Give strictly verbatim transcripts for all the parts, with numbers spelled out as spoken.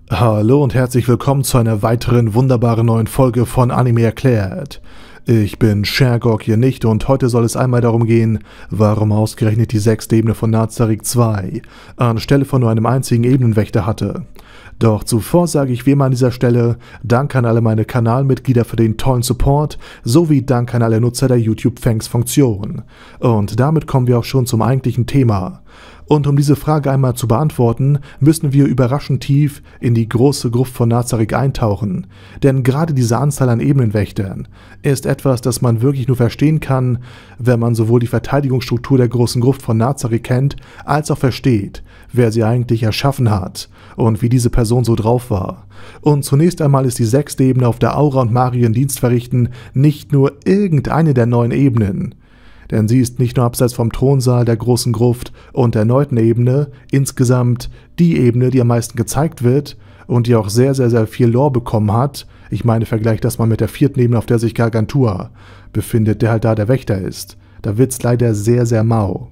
Hallo und herzlich willkommen zu einer weiteren wunderbaren neuen Folge von Anime erklärt. Ich bin Shergok hier nicht und heute soll es einmal darum gehen, warum ausgerechnet die sechste Ebene von Nazarick zwei anstelle von nur einem einzigen Ebenenwächter hatte. Doch zuvor sage ich wie immer an dieser Stelle Dank an alle meine Kanalmitglieder für den tollen Support, sowie Dank an alle Nutzer der YouTube-Thanks-Funktion. Und damit kommen wir auch schon zum eigentlichen Thema. Und um diese Frage einmal zu beantworten, müssen wir überraschend tief in die große Gruft von Nazarick eintauchen. Denn gerade diese Anzahl an Ebenenwächtern ist etwas, das man wirklich nur verstehen kann, wenn man sowohl die Verteidigungsstruktur der großen Gruft von Nazarick kennt, als auch versteht, wer sie eigentlich erschaffen hat und wie diese Person so drauf war. Und zunächst einmal ist die sechste Ebene, auf der Aura und Marien Dienst verrichten, nicht nur irgendeine der neun Ebenen. Denn sie ist nicht nur abseits vom Thronsaal, der großen Gruft und der neunten Ebene insgesamt die Ebene, die am meisten gezeigt wird und die auch sehr, sehr, sehr viel Lore bekommen hat. Ich meine, vergleicht das mal mit der vierten Ebene, auf der sich Gargantua befindet, der halt da der Wächter ist. Da wird's leider sehr, sehr mau.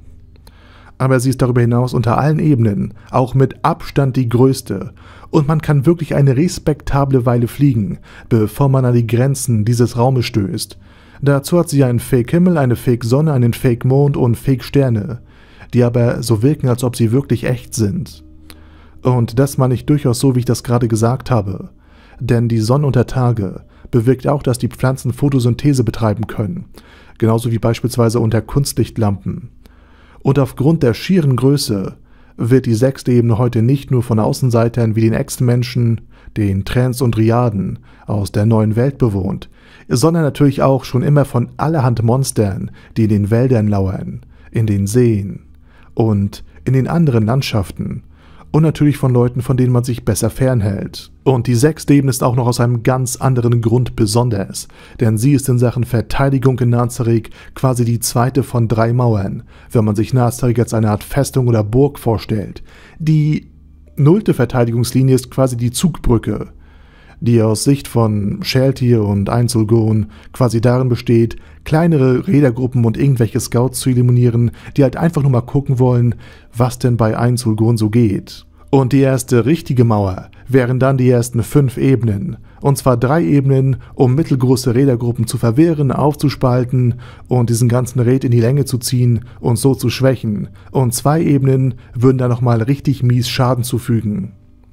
Aber sie ist darüber hinaus unter allen Ebenen auch mit Abstand die größte. Und man kann wirklich eine respektable Weile fliegen, bevor man an die Grenzen dieses Raumes stößt. Dazu hat sie einen Fake-Himmel, eine Fake-Sonne, einen Fake-Mond und Fake-Sterne, die aber so wirken, als ob sie wirklich echt sind. Und das meine ich durchaus so, wie ich das gerade gesagt habe. Denn die Sonne unter Tage bewirkt auch, dass die Pflanzen Photosynthese betreiben können, genauso wie beispielsweise unter Kunstlichtlampen. Und aufgrund der schieren Größe wird die sechste Ebene heute nicht nur von Außenseitern wie den Echsenmenschen, den Trans und Triaden aus der neuen Welt bewohnt, sondern natürlich auch schon immer von allerhand Monstern, die in den Wäldern lauern, in den Seen und in den anderen Landschaften und natürlich von Leuten, von denen man sich besser fernhält. Und die sechste Ebene ist auch noch aus einem ganz anderen Grund besonders, denn sie ist in Sachen Verteidigung in Nazarick quasi die zweite von drei Mauern, wenn man sich Nazarick als eine Art Festung oder Burg vorstellt. Die nullte Verteidigungslinie ist quasi die Zugbrücke, die aus Sicht von Sheltier und Einzelgon quasi darin besteht, kleinere Rädergruppen und irgendwelche Scouts zu eliminieren, die halt einfach nur mal gucken wollen, was denn bei Einzelgon so geht. Und die erste richtige Mauer wären dann die ersten fünf Ebenen, und zwar drei Ebenen, um mittelgroße Rädergruppen zu verwehren, aufzuspalten und diesen ganzen Raid in die Länge zu ziehen und so zu schwächen, und zwei Ebenen würden dann nochmal richtig mies Schaden zufügen.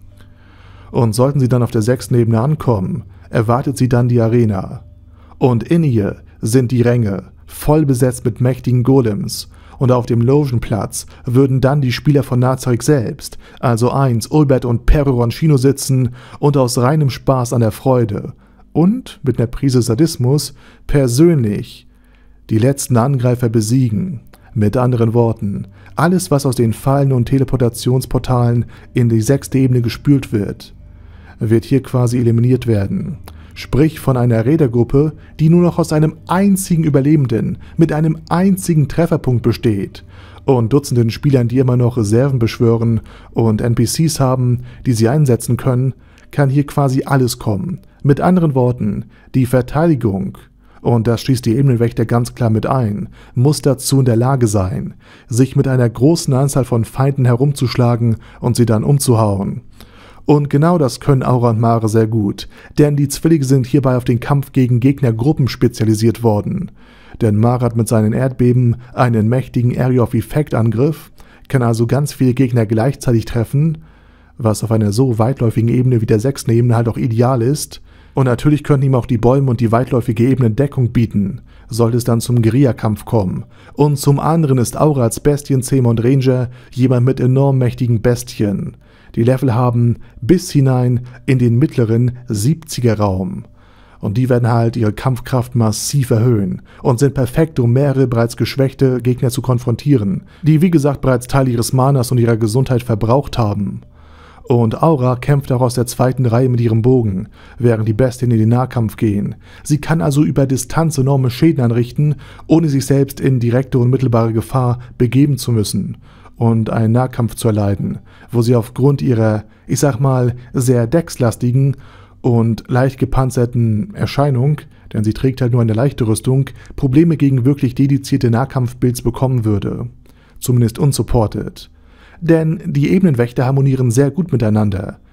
Und sollten sie dann auf der sechsten Ebene ankommen, erwartet sie dann die Arena. Und in ihr sind die Ränge, voll besetzt mit mächtigen Golems. Und auf dem Logenplatz würden dann die Spieler von Nazarick selbst, also Eins, Ulbert und Peroroncino sitzen und aus reinem Spaß an der Freude und mit einer Prise Sadismus persönlich die letzten Angreifer besiegen. Mit anderen Worten, alles, was aus den Fallen und Teleportationsportalen in die sechste Ebene gespült wird, wird hier quasi eliminiert werden. Sprich von einer Rädergruppe, die nur noch aus einem einzigen Überlebenden mit einem einzigen Trefferpunkt besteht und Dutzenden Spielern, die immer noch Reserven beschwören und N P Cs haben, die sie einsetzen können, kann hier quasi alles kommen. Mit anderen Worten, die Verteidigung, und das schließt die Ebenenwächter ganz klar mit ein, muss dazu in der Lage sein, sich mit einer großen Anzahl von Feinden herumzuschlagen und sie dann umzuhauen. Und genau das können Aura und Mare sehr gut, denn die Zwillinge sind hierbei auf den Kampf gegen Gegnergruppen spezialisiert worden. Denn Mare hat mit seinen Erdbeben einen mächtigen Area of Effect Angriff, kann also ganz viele Gegner gleichzeitig treffen, was auf einer so weitläufigen Ebene wie der sechsten Ebene halt auch ideal ist. Und natürlich können ihm auch die Bäume und die weitläufige Ebene Deckung bieten, sollte es dann zum Guerillakampf kommen. Und zum anderen ist Aura als Bestienzähmer und Ranger jemand mit enorm mächtigen Bestien. Die Level haben bis hinein in den mittleren siebziger Raum. Und die werden halt ihre Kampfkraft massiv erhöhen und sind perfekt, um mehrere bereits geschwächte Gegner zu konfrontieren, die wie gesagt bereits Teil ihres Manas und ihrer Gesundheit verbraucht haben. Und Aura kämpft auch aus der zweiten Reihe mit ihrem Bogen, während die Bestien in den Nahkampf gehen. Sie kann also über Distanz enorme Schäden anrichten, ohne sich selbst in direkte und mittelbare Gefahr begeben zu müssen und einen Nahkampf zu erleiden, wo sie aufgrund ihrer, ich sag mal, sehr deckslastigen und leicht gepanzerten Erscheinung, denn sie trägt halt nur eine leichte Rüstung, Probleme gegen wirklich dedizierte Nahkampfbuilds bekommen würde. Zumindest unsupported. Denn die Ebenenwächter harmonieren sehr gut miteinander.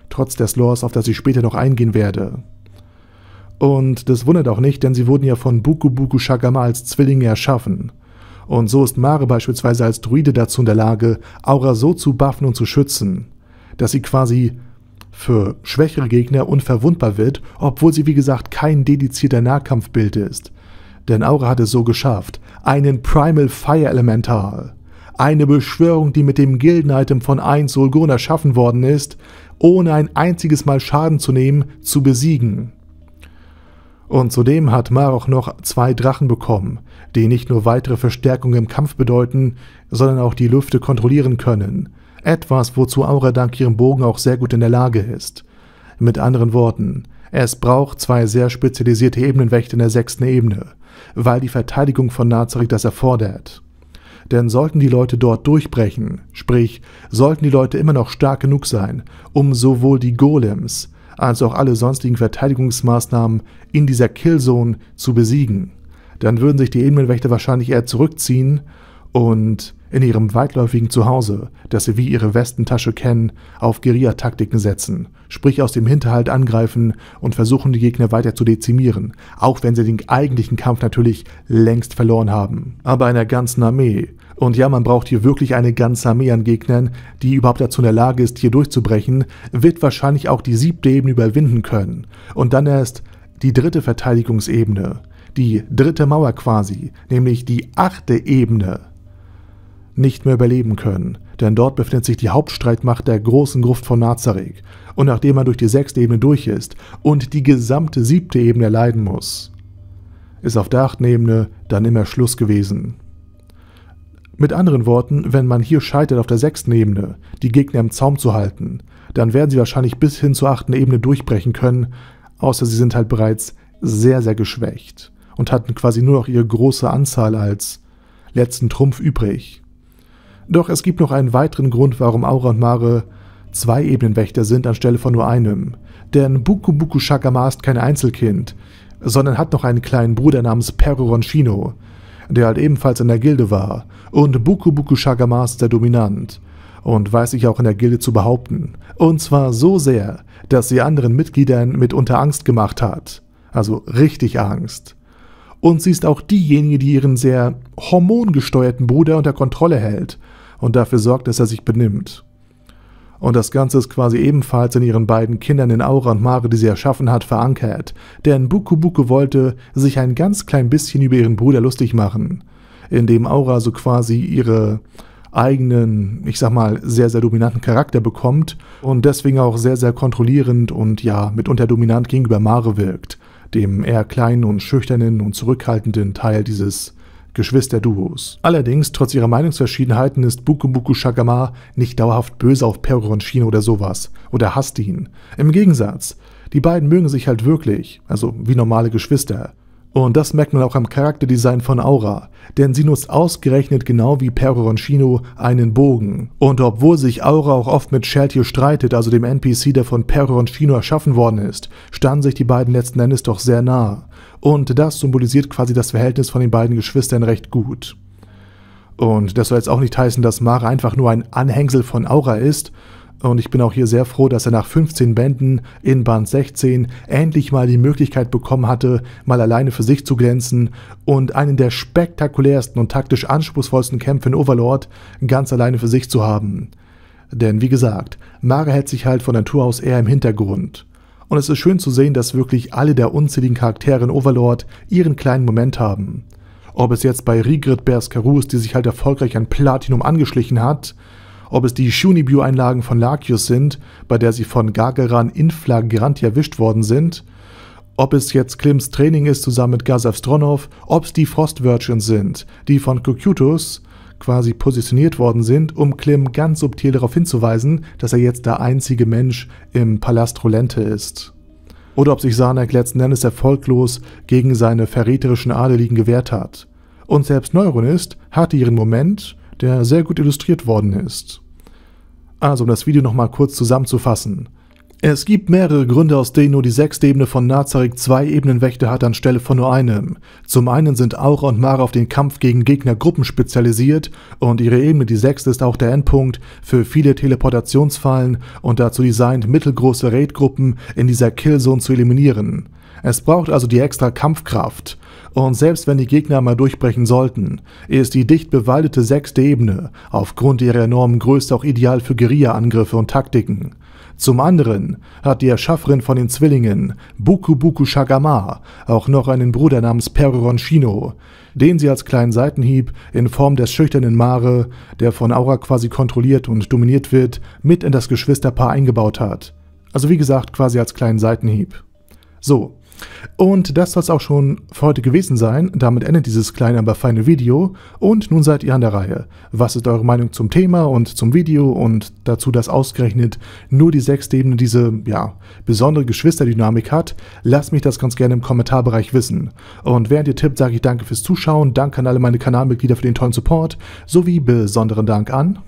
trotz des Lores, auf das ich später noch eingehen werde. Und das wundert auch nicht, denn sie wurden ja von Buku Buku Shakama als Zwillinge erschaffen. Und so ist Mare beispielsweise als Druide dazu in der Lage, Aura so zu buffen und zu schützen, dass sie quasi für schwächere Gegner unverwundbar wird, obwohl sie wie gesagt kein dedizierter Nahkampfbild ist. Denn Aura hat es so geschafft, einen Primal Fire Elemental, eine Beschwörung, die mit dem Gilden-Item von eins Solgon erschaffen worden ist, ohne ein einziges Mal Schaden zu nehmen, zu besiegen. Und zudem hat Mare auch noch zwei Drachen bekommen, die nicht nur weitere Verstärkung im Kampf bedeuten, sondern auch die Lüfte kontrollieren können. Etwas, wozu Aura dank ihrem Bogen auch sehr gut in der Lage ist. Mit anderen Worten, es braucht zwei sehr spezialisierte Ebenenwächter in der sechsten Ebene, weil die Verteidigung von Nazareth das erfordert. Denn sollten die Leute dort durchbrechen, sprich, sollten die Leute immer noch stark genug sein, um sowohl die Golems als auch alle sonstigen Verteidigungsmaßnahmen in dieser Killzone zu besiegen, dann würden sich die Ebenenwächter wahrscheinlich eher zurückziehen und in ihrem weitläufigen Zuhause, das sie wie ihre Westentasche kennen, auf Guerilla-Taktiken setzen, sprich aus dem Hinterhalt angreifen und versuchen, die Gegner weiter zu dezimieren, auch wenn sie den eigentlichen Kampf natürlich längst verloren haben. Aber einer ganzen Armee, und ja, man braucht hier wirklich eine ganze Armee an Gegnern, die überhaupt dazu in der Lage ist, hier durchzubrechen, wird wahrscheinlich auch die siebte Ebene überwinden können. Und dann erst die dritte Verteidigungsebene, die dritte Mauer quasi, nämlich die achte Ebene, nicht mehr überleben können, denn dort befindet sich die Hauptstreitmacht der großen Gruft von Nazareth, und nachdem man durch die sechste Ebene durch ist und die gesamte siebte Ebene erleiden muss, ist auf der achten Ebene dann immer Schluss gewesen. Mit anderen Worten, wenn man hier scheitert auf der sechsten Ebene, die Gegner im Zaum zu halten, dann werden sie wahrscheinlich bis hin zur achten Ebene durchbrechen können, außer sie sind halt bereits sehr, sehr geschwächt und hatten quasi nur noch ihre große Anzahl als letzten Trumpf übrig. Doch es gibt noch einen weiteren Grund, warum Aura und Mare zwei Ebenenwächter sind anstelle von nur einem. Denn Buku Buku Shakama ist kein Einzelkind, sondern hat noch einen kleinen Bruder namens Peroronshino, der halt ebenfalls in der Gilde war. Und Buku Buku Shakama ist sehr dominant und weiß sich auch in der Gilde zu behaupten. Und zwar so sehr, dass sie anderen Mitgliedern mitunter Angst gemacht hat. Also richtig Angst. Und sie ist auch diejenige, die ihren sehr hormongesteuerten Bruder unter Kontrolle hält und dafür sorgt, dass er sich benimmt. Und das Ganze ist quasi ebenfalls in ihren beiden Kindern in Aura und Mare, die sie erschaffen hat, verankert. Denn Buku Buku wollte sich ein ganz klein bisschen über ihren Bruder lustig machen, indem Aura so quasi ihre eigenen, ich sag mal, sehr, sehr dominanten Charakter bekommt und deswegen auch sehr, sehr kontrollierend und ja, mitunter dominant gegenüber Mare wirkt, dem eher kleinen und schüchternen und zurückhaltenden Teil dieses Geschwisterduos. Allerdings, trotz ihrer Meinungsverschiedenheiten, ist Buku Buku Shakama nicht dauerhaft böse auf Peroronshino oder sowas oder hasst ihn. Im Gegensatz, die beiden mögen sich halt wirklich, also wie normale Geschwister. Und das merkt man auch am Charakterdesign von Aura, denn sie nutzt ausgerechnet genau wie Peroronshino einen Bogen. Und obwohl sich Aura auch oft mit Sheltier streitet, also dem N P C, der von Peroronshino erschaffen worden ist, standen sich die beiden letzten Endes doch sehr nah. Und das symbolisiert quasi das Verhältnis von den beiden Geschwistern recht gut. Und das soll jetzt auch nicht heißen, dass Mare einfach nur ein Anhängsel von Aura ist. Und ich bin auch hier sehr froh, dass er nach fünfzehn Bänden in Band sechzehn endlich mal die Möglichkeit bekommen hatte, mal alleine für sich zu glänzen und einen der spektakulärsten und taktisch anspruchsvollsten Kämpfe in Overlord ganz alleine für sich zu haben. Denn wie gesagt, Mare hält sich halt von Natur aus eher im Hintergrund. Und es ist schön zu sehen, dass wirklich alle der unzähligen Charaktere in Overlord ihren kleinen Moment haben. Ob es jetzt bei Rigrid Bears-Karu ist, die sich halt erfolgreich an Platinum angeschlichen hat, ob es die Shunibu-Einlagen von Lakius sind, bei der sie von Gargeran in flagranti erwischt worden sind, ob es jetzt Klims Training ist zusammen mit Gazav Stronov, ob es die Frost Virgins sind, die von Cocytus quasi positioniert worden sind, um Klim ganz subtil darauf hinzuweisen, dass er jetzt der einzige Mensch im Palast Rolente ist. Oder ob sich Sarnak letzten Endes erfolglos gegen seine verräterischen Adeligen gewehrt hat. Und selbst Neuronist hatte ihren Moment, der sehr gut illustriert worden ist. Also um das Video nochmal kurz zusammenzufassen. Es gibt mehrere Gründe, aus denen nur die sechste Ebene von Nazarik zwei Ebenenwächter hat anstelle von nur einem. Zum einen sind Aura und Mara auf den Kampf gegen Gegnergruppen spezialisiert und ihre Ebene, die sechste, ist auch der Endpunkt für viele Teleportationsfallen und dazu designt, mittelgroße Raidgruppen in dieser Killzone zu eliminieren. Es braucht also die extra Kampfkraft. Und selbst wenn die Gegner mal durchbrechen sollten, ist die dicht bewaldete sechste Ebene aufgrund ihrer enormen Größe auch ideal für Guerilla-Angriffe und Taktiken. Zum anderen hat die Erschafferin von den Zwillingen, Buku Buku Shagama, auch noch einen Bruder namens Peroron Shino, den sie als kleinen Seitenhieb in Form des schüchternen Mare, der von Aura quasi kontrolliert und dominiert wird, mit in das Geschwisterpaar eingebaut hat. Also wie gesagt, quasi als kleinen Seitenhieb. So. Und das soll es auch schon für heute gewesen sein. Damit endet dieses kleine, aber feine Video. Und nun seid ihr an der Reihe. Was ist eure Meinung zum Thema und zum Video und dazu, dass ausgerechnet nur die sechste Ebene diese, ja, besondere Geschwisterdynamik hat? Lasst mich das ganz gerne im Kommentarbereich wissen. Und während ihr tippt, sage ich danke fürs Zuschauen, danke an alle meine Kanalmitglieder für den tollen Support, sowie besonderen Dank an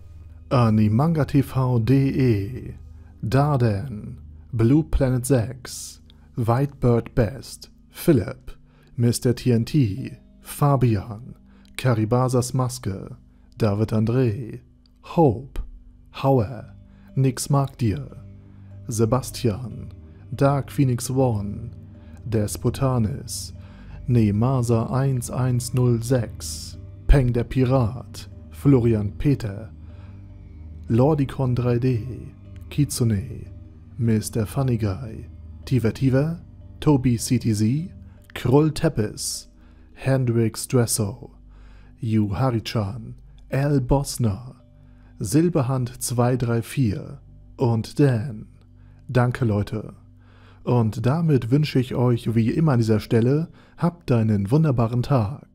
animangatv punkt de, Darden, Blue Planet sechs, Whitebird Best, Philipp, Mister T N T, Fabian, Karibasas Maske, David André, Hope, Hauer, Nix mag dir, Sebastian, Dark Phoenix One, Despotanis, Nemasa eins eins null sechs, Peng der Pirat, Florian Peter, Lordicon drei D, Kitsune, Mister Funny Guy, Tiva Tiva, Toby C T Z, Krull Teppes, Hendrix Dresso, Yu Harichan, Al Bosner, Silberhand zwei drei vier und Dan. Danke Leute. Und damit wünsche ich euch wie immer an dieser Stelle, habt einen wunderbaren Tag.